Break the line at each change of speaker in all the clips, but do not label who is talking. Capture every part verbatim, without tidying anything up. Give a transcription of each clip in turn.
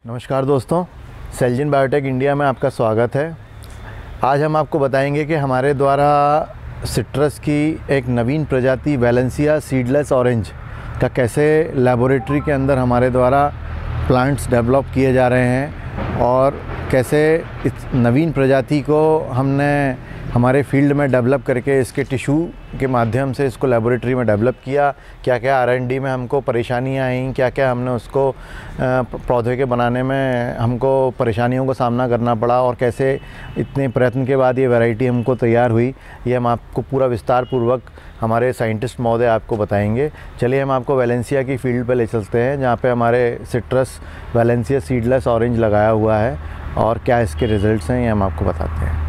नमस्कार दोस्तों, सेलजिन biotech India में आपका स्वागत है। आज हम आपको बताएंगे कि हमारे द्वारा सिट्रस की एक नवीन प्रजाति वैलेंसिया सीडलेस ऑरेंज का कैसे लैबोरेटरी के अंदर हमारे द्वारा प्लांट्स डेवलप किए जा रहे हैं और कैसे इस नवीन प्रजाति को हमने हमारे फील्ड में डेवलप करके इसके टिश्यू के माध्यम से इसको लैबोरेटरी में डेवलप किया। क्या क्या आर एंड डी में हमको परेशानियां आई, क्या क्या हमने उसको पौधे के बनाने में हमको परेशानियों का सामना करना पड़ा और कैसे इतने प्रयत्न के बाद ये वैरायटी हमको तैयार हुई, ये हम आपको पूरा विस्तार पूर्वक हमारे साइंटिस्ट महोदय आपको बताएंगे। चलिए हम आपको वैलेंसिया की फील्ड पर ले चलते हैं, जहाँ पर हमारे सिट्रस वैलेंसिया सीडलेस ऑरेंज लगाया हुआ है और क्या इसके रिज़ल्ट्स हैं ये हम आपको बताते हैं।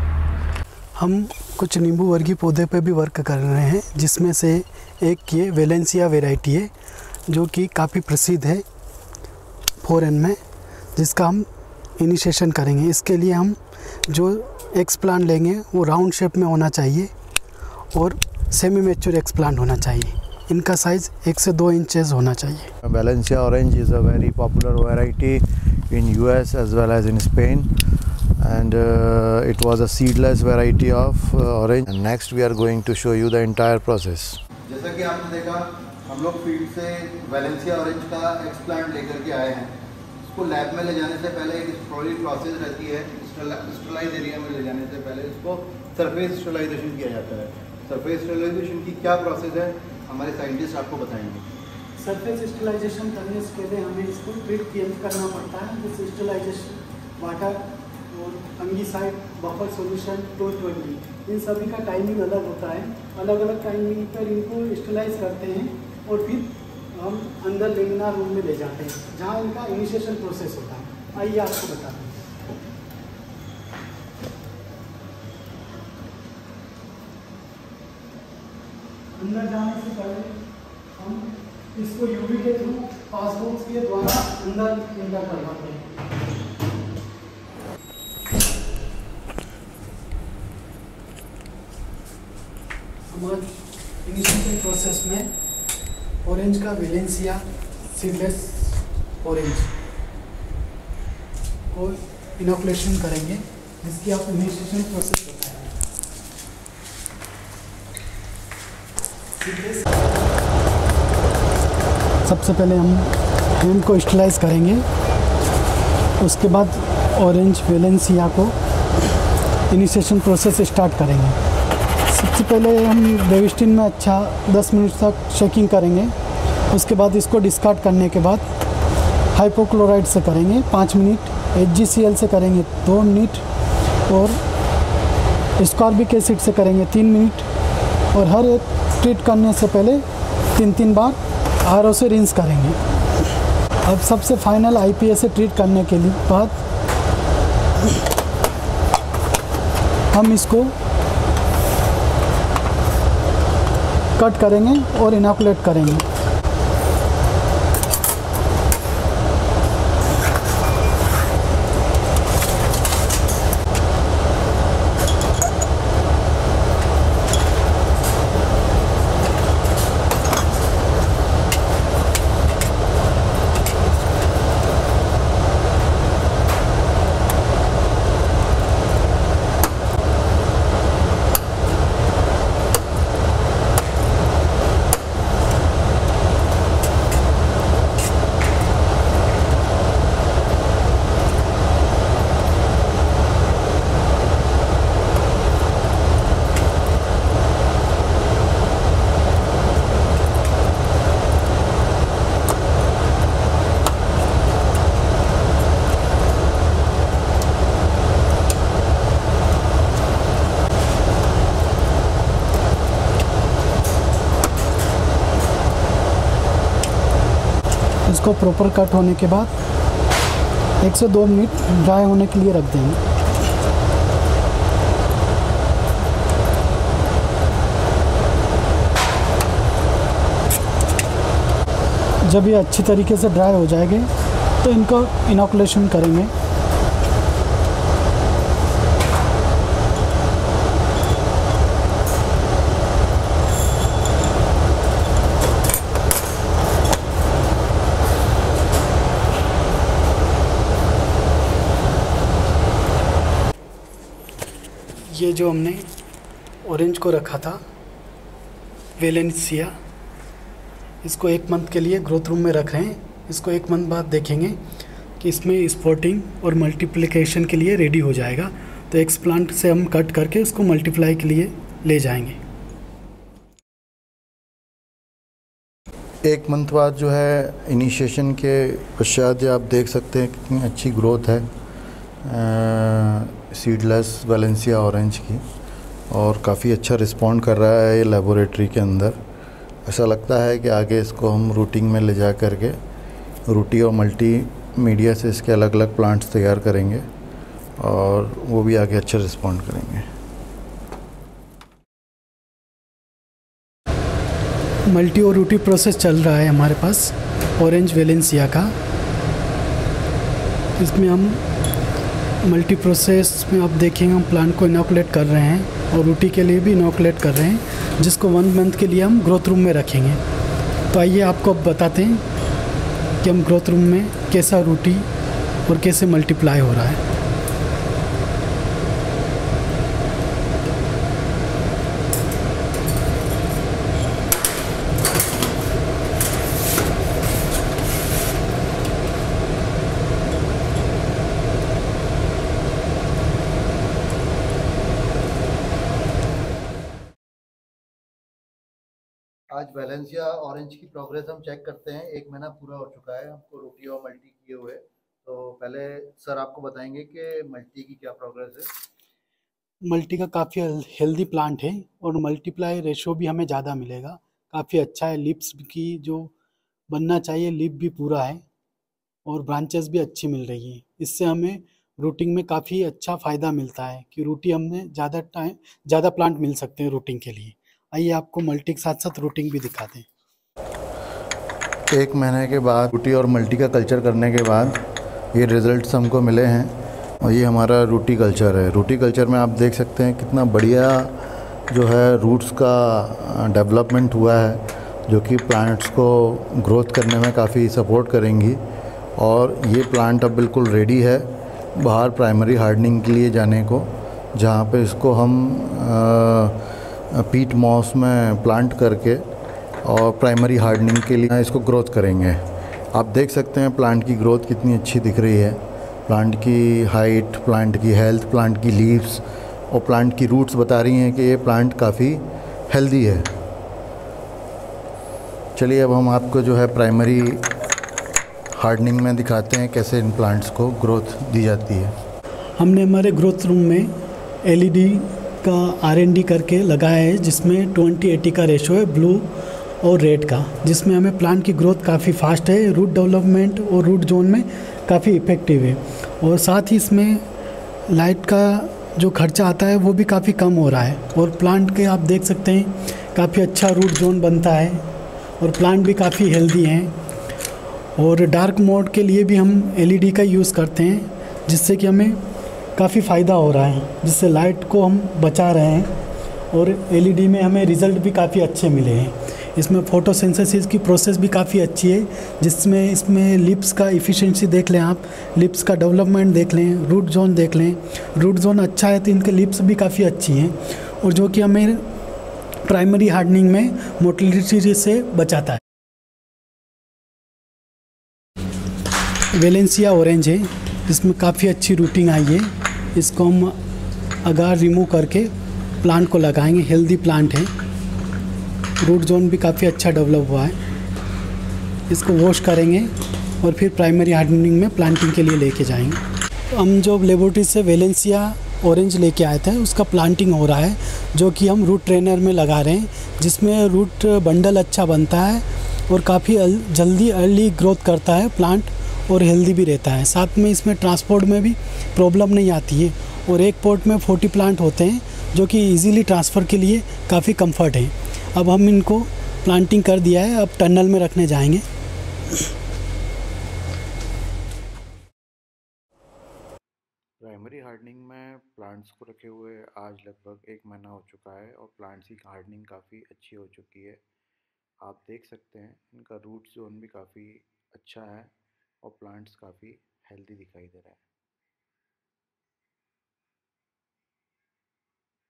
हम कुछ नींबू वर्गीय पौधे पे भी वर्क कर रहे हैं, जिसमें से एक ये वैलेंसिया वैरायटी है जो कि काफ़ी प्रसिद्ध है फॉरेन में, जिसका हम इनिशिएशन करेंगे। इसके लिए हम जो एक्स प्लांट लेंगे वो राउंड शेप में होना चाहिए और सेमी मैच्योर एक्स प्लांट होना चाहिए। इनका साइज़ एक से दो इंचेस होना चाहिए।
Valencia orange is a very popular variety in U S as well as in Spain, and uh, it was a seedless variety of uh, orange. And next we are going to show you the entire process.
जैसा कि आपने देखा, हम लोग field से Valencia orange का explant लेकर के आए हैं। इसको लैब में ले जाने से पहले एक थोड़ी प्रोसेस रहती है। स्टरलाइज एरिया में ले जाने से पहले इसको सरफेस स्टरलाइजेशन किया जाता है। सरफेस स्टरलाइजेशन की क्या प्रोसेस है हमारे साइंटिस्ट आपको बताएंगे।
सरफेस स्टरलाइजेशन करने से पहले हमें इसको ट्रीट करना पड़ता है। जैसे स्टरलाइजेशन, वाटर और fungicide, buffer solution, two twenty, इन सभी का टाइमिंग अलग होता है। अलग अलग टाइमिंग पर इनको स्टरलाइज करते हैं और फिर हम अंदर लेमिनार रूम में ले जाते हैं, जहाँ इनका इनिशिएशन प्रोसेस होता है। आइए आपको बताते हैं। अंदर जाने से पहले हम इसको यूवी के थ्रू पासबुक्स के द्वारा अंदर इंटर करवाते हैं। हमारे इनिशियल प्रोसेस में ऑरेंज का वैलेंसिया सीडलेस ऑरेंज को इनोकुलेशन करेंगे, जिसकी आप इनिशिएशन प्रोसेस बताएंगे। सबसे पहले हम हैंड को स्टरलाइज करेंगे, उसके बाद ऑरेंज वैलेंसिया को इनिशिएशन प्रोसेस स्टार्ट करेंगे। सबसे पहले हम बेविस्टिन में अच्छा दस मिनट तक शेकिंग करेंगे। उसके बाद इसको डिस्कार्ड करने के बाद हाइपोक्लोराइड से करेंगे पाँच minute, H G C L से करेंगे दो मिनट और स्कॉर्बिक एसिड से करेंगे तीन मिनट और हर एक ट्रीट करने से पहले तीन तीन बार आर ओ से रिंस करेंगे। अब सबसे फाइनल आई पी ए से ट्रीट करने के लिए बाद हम इसको कट करेंगे और इनोकुलेट करेंगे। इसको प्रॉपर कट होने के बाद एक से दो मिनट ड्राई होने के लिए रख देंगे। जब ये अच्छी तरीके से ड्राई हो जाएंगे तो इनको इनोकुलेशन करेंगे। ये जो हमने ऑरेंज को रखा था वेलेंसिया, इसको एक मंथ के लिए ग्रोथ रूम में रख रहे हैं। इसको एक मंथ बाद देखेंगे कि इसमें स्पोर्टिंग और मल्टीप्लिकेशन के लिए रेडी हो जाएगा, तो एक्सप्लांट से हम कट करके उसको मल्टीप्लाई के लिए ले जाएंगे।
एक मंथ बाद जो है इनिशिएशन के पश्चात आप देख सकते हैं कितनी अच्छी ग्रोथ है सीडलेस वेलेंसिया ऑरेंज की, और काफ़ी अच्छा रिस्पॉन्ड कर रहा है ये लेबोरेटरी के अंदर। ऐसा लगता है कि आगे इसको हम रूटिंग में ले जा करके रूटी और मल्टी मीडिया से इसके अलग अलग प्लांट्स तैयार करेंगे और वो भी आगे अच्छा रिस्पॉन्ड करेंगे।
मल्टी और रूटी प्रोसेस चल रहा है हमारे पास ऑरेंज वेलेंसिया का। इसमें हम मल्टी प्रोसेस में आप देखेंगे हम प्लांट को इनोकुलेट कर रहे हैं और रूटी के लिए भी इनोकुलेट कर रहे हैं, जिसको वन मंथ के लिए हम ग्रोथ रूम में रखेंगे। तो आइए आपको अब बताते हैं कि हम ग्रोथ रूम में कैसा रूटी और कैसे मल्टीप्लाई हो रहा है।
आज वेलेंसिया ऑरेंज की प्रोग्रेस हम चेक करते हैं। एक महीना पूरा हो चुका है हमको रोटी और मल्टी किए हुए। तो पहले सर आपको बताएंगे कि मल्टी की क्या प्रोग्रेस है।
मल्टी का काफ़ी हेल्दी प्लांट है और मल्टीप्लाई रेशो भी हमें ज़्यादा मिलेगा, काफ़ी अच्छा है। लिप्स की जो बनना चाहिए लिप भी पूरा है और ब्रांचेस भी अच्छी मिल रही हैं। इससे हमें रूटिंग में काफ़ी अच्छा फ़ायदा मिलता है कि रूटी हमें ज़्यादा टाइम ज़्यादा प्लांट मिल सकते हैं रूटिंग के लिए। आइए आपको मल्टी के साथ साथ रूटिंग भी दिखाते हैं।
एक महीने के बाद रूटी और मल्टी का कल्चर करने के बाद ये रिज़ल्ट्स हमको मिले हैं और ये हमारा रूटी कल्चर है। रूटी कल्चर में आप देख सकते हैं कितना बढ़िया जो है रूट्स का डेवलपमेंट हुआ है, जो कि प्लांट्स को ग्रोथ करने में काफ़ी सपोर्ट करेंगी। और ये प्लांट अब बिल्कुल रेडी है बाहर प्राइमरी हार्डनिंग के लिए जाने को, जहाँ पे इसको हम आ, पीट मॉस में प्लांट करके और प्राइमरी हार्डनिंग के लिए इसको ग्रोथ करेंगे। आप देख सकते हैं प्लांट की ग्रोथ कितनी अच्छी दिख रही है, प्लांट की हाइट, प्लांट की हेल्थ, प्लांट की लीव्स और प्लांट की रूट्स बता रही हैं कि ये प्लांट काफ़ी हेल्दी है। चलिए अब हम आपको जो है प्राइमरी हार्डनिंग में दिखाते हैं कैसे इन प्लांट्स को ग्रोथ दी जाती है।
हमने हमारे ग्रोथ रूम में एलईडी का आर एन डी करके लगाया है, जिसमें ट्वेंटी एटी का रेशो है ब्लू और रेड का, जिसमें हमें प्लांट की ग्रोथ काफ़ी फास्ट है, रूट डेवलपमेंट और रूट जोन में काफ़ी इफ़ेक्टिव है। और साथ ही इसमें लाइट का जो खर्चा आता है वो भी काफ़ी कम हो रहा है और प्लांट के आप देख सकते हैं काफ़ी अच्छा रूट जोन बनता है और प्लांट भी काफ़ी हेल्दी हैं। और डार्क मोड के लिए भी हम एलईडी का यूज़ करते हैं, जिससे कि हमें काफ़ी फ़ायदा हो रहा है, जिससे लाइट को हम बचा रहे हैं और एलईडी में हमें रिज़ल्ट भी काफ़ी अच्छे मिले हैं। इसमें फोटोसिंथेसिस की प्रोसेस भी काफ़ी अच्छी है, जिसमें इसमें लिप्स का इफ़िशिएंसी देख लें आप, लिप्स का डेवलपमेंट देख लें, रूट जोन देख लें। रूट जोन अच्छा है तो इनके लिप्स भी काफ़ी अच्छी हैं, और जो कि हमें प्राइमरी हार्डनिंग में मोटिलिटी से बचाता है। वेलेंसिया ऑरेंज है, इसमें काफ़ी अच्छी रूटिंग आई है। इसको हम अगार रिमूव करके प्लांट को लगाएंगे। हेल्दी प्लांट है, रूट जोन भी काफ़ी अच्छा डेवलप हुआ है। इसको वॉश करेंगे और फिर प्राइमरी हार्डनिंग में प्लांटिंग के लिए लेके जाएंगे। तो हम जो लेबोरेटरी से वेलेंसिया ऑरेंज लेके आए थे उसका प्लांटिंग हो रहा है, जो कि हम रूट ट्रेनर में लगा रहे हैं, जिसमें रूट बंडल अच्छा बनता है और काफ़ी जल्दी अर्ली ग्रोथ करता है प्लांट और हेल्दी भी रहता है। साथ में इसमें ट्रांसपोर्ट में भी प्रॉब्लम नहीं आती है और एक पॉट में फोर्टी प्लांट होते हैं, जो कि इजीली ट्रांसफ़र के लिए काफ़ी कंफर्ट है। अब हम इनको प्लांटिंग कर दिया है, अब टनल में रखने जाएंगे।
प्राइमरी हार्डनिंग में प्लांट्स को रखे हुए आज लगभग एक महीना हो चुका है और प्लांट्स की हार्डनिंग काफ़ी अच्छी हो चुकी है। आप देख सकते हैं इनका रूट जोन भी काफ़ी अच्छा है और प्लांट्स काफ़ी हेल्दी दिखाई दे रहा है।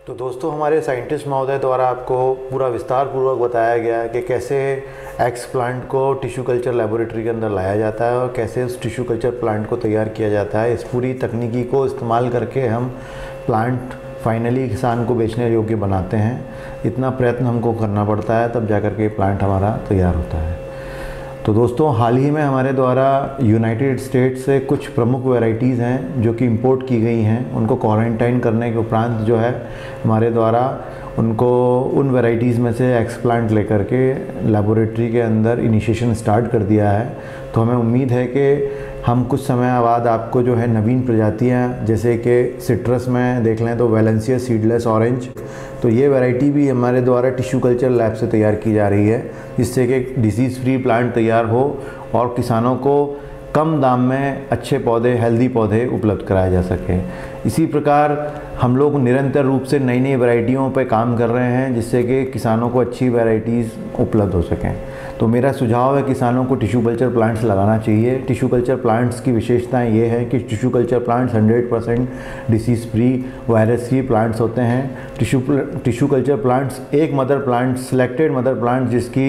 तो दोस्तों, हमारे साइंटिस्ट महोदय द्वारा आपको पूरा विस्तार पूर्वक बताया गया है कि कैसे एक्स प्लांट को टिश्यू कल्चर लेबोरेटरी के अंदर लाया जाता है और कैसे उस टिश्यू कल्चर प्लांट को तैयार किया जाता है। इस पूरी तकनीकी को इस्तेमाल करके हम प्लांट फाइनली किसान को बेचने योग्य बनाते हैं। इतना प्रयत्न हमको करना पड़ता है, तब जाकर के प्लांट हमारा तैयार होता है। तो दोस्तों, हाल ही में हमारे द्वारा यूनाइटेड स्टेट्स से कुछ प्रमुख वैरायटीज़ हैं जो कि इंपोर्ट की गई हैं। उनको क्वारंटाइन करने के उपरांत जो है हमारे द्वारा उनको उन वैरायटीज़ में से एक्सप्लांट लेकर के लेबोरेटरी के अंदर इनिशिएशन स्टार्ट कर दिया है। तो हमें उम्मीद है कि हम कुछ समय बाद आपको जो है नवीन प्रजातियां, जैसे कि सिट्रस में देख लें तो वैलेंसिया सीडलेस ऑरेंज, तो ये वैरायटी भी हमारे द्वारा टिश्यू कल्चर लैब से तैयार की जा रही है, जिससे कि डिसीज़ फ्री प्लांट तैयार हो और किसानों को कम दाम में अच्छे पौधे, हेल्दी पौधे उपलब्ध कराए जा सके। इसी प्रकार हम लोग निरंतर रूप से नई नई वैरायटियों पर काम कर रहे हैं, जिससे कि किसानों को अच्छी वैरायटीज़ उपलब्ध हो सकें। तो मेरा सुझाव है किसानों को टिश्यू कल्चर प्लांट्स लगाना चाहिए। टिश्यू कल्चर प्लांट्स की विशेषताएं ये है कि tissue culture plants hundred percent disease free, virus free plants होते हैं। टिश्यू टिश्यू कल्चर प्लांट्स एक mother plant, selected mother plant, जिसकी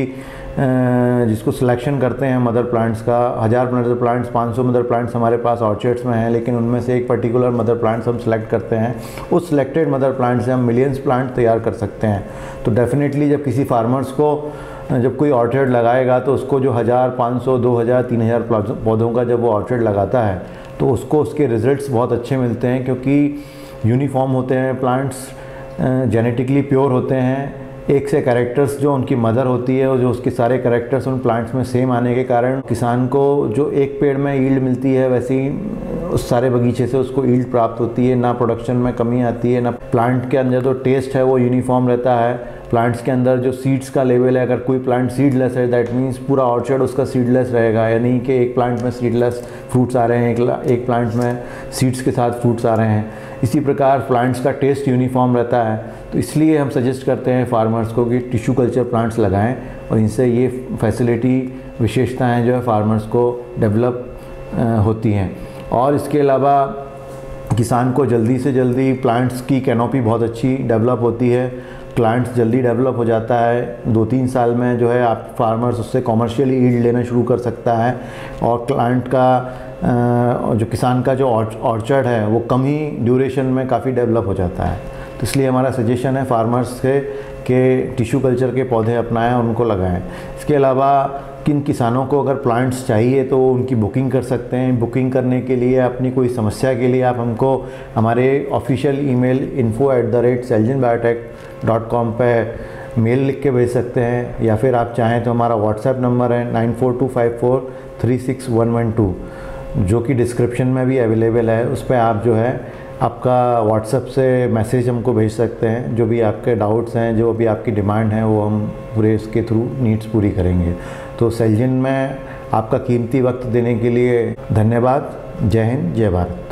जिसको सिलेक्शन करते हैं मदर प्लांट्स का, हज़ार मदर प्लांट्स, पाँच सौ मदर प्लांट्स हमारे पास ऑर्चर्ड्स में हैं, लेकिन उनमें से एक पर्टिकुलर मदर प्लांट्स हम सेलेक्ट करते हैं। उस सिलेक्टेड मदर प्लांट से हम मिलियंस प्लांट तैयार कर सकते हैं। तो डेफिनेटली जब किसी फार्मर्स को जब कोई ऑर्चर्ड लगाएगा तो उसको जो हज़ार, पाँच सौ, दो हज़ार, तीन हज़ार पौधों का जब वो ऑर्चर्ड लगाता है तो उसको उसके रिजल्ट्स बहुत अच्छे मिलते हैं, क्योंकि यूनिफॉर्म होते हैं प्लांट्स, जेनेटिकली प्योर होते हैं। एक से कैरेक्टर्स जो उनकी मदर होती है और जो उसके सारे कैरेक्टर्स उन प्लांट्स में सेम आने के कारण किसान को जो एक पेड़ में ईल्ड मिलती है, वैसे ही उस सारे बगीचे से उसको ईल्ड प्राप्त होती है। ना प्रोडक्शन में कमी आती है, ना प्लांट के अंदर जो टेस्ट है वो यूनिफॉर्म रहता है। प्लांट्स के अंदर जो सीड्स का लेवल है, अगर कोई प्लांट सीडलेस है दैट मीन्स पूरा ऑर्चर्ड उसका सीडलेस रहेगा, यानी कि एक प्लांट में सीडलेस फ्रूट्स आ रहे हैं, एक, एक प्लांट में सीड्स के साथ फ्रूट्स आ रहे हैं। इसी प्रकार प्लांट्स का टेस्ट यूनिफॉर्म रहता है। तो इसलिए हम सजेस्ट करते हैं फार्मर्स को कि टिश्यू कल्चर प्लांट्स लगाएं और इनसे ये फैसिलिटी, विशेषताएं जो है फार्मर्स को डेवलप होती हैं। और इसके अलावा किसान को जल्दी से जल्दी प्लांट्स की कैनोपी बहुत अच्छी डेवलप होती है। प्लांट्स जल्दी डेवलप हो जाता है, दो तीन साल में जो है आप फार्मर्स उससे कॉमर्शियली ईल्ड लेना शुरू कर सकता है। और प्लांट का जो किसान का जो ऑर्चर्ड है वो कम ही ड्यूरेशन में काफ़ी डेवलप हो जाता है। तो इसलिए हमारा सजेशन है फार्मर्स से कि टिश्यू कल्चर के पौधे अपनाएं और उनको लगाएं। इसके अलावा किन किसानों को अगर प्लांट्स चाहिए तो उनकी बुकिंग कर सकते हैं। बुकिंग करने के लिए, अपनी कोई समस्या के लिए आप हमको हमारे official email info at the rate Selgin biotech dot com पर मेल लिख के भेज सकते हैं, या फिर आप चाहें तो हमारा व्हाट्सएप नंबर है nine four two five four three six one one two, जो कि डिस्क्रिप्शन में भी अवेलेबल है। उस पर आप जो है आपका व्हाट्सएप से मैसेज हमको भेज सकते हैं। जो भी आपके डाउट्स हैं, जो भी आपकी डिमांड है, वो हम पूरे इसके थ्रू नीड्स पूरी करेंगे। तो सेल्जिन में आपका कीमती वक्त देने के लिए धन्यवाद। जय हिंद, जय भारत।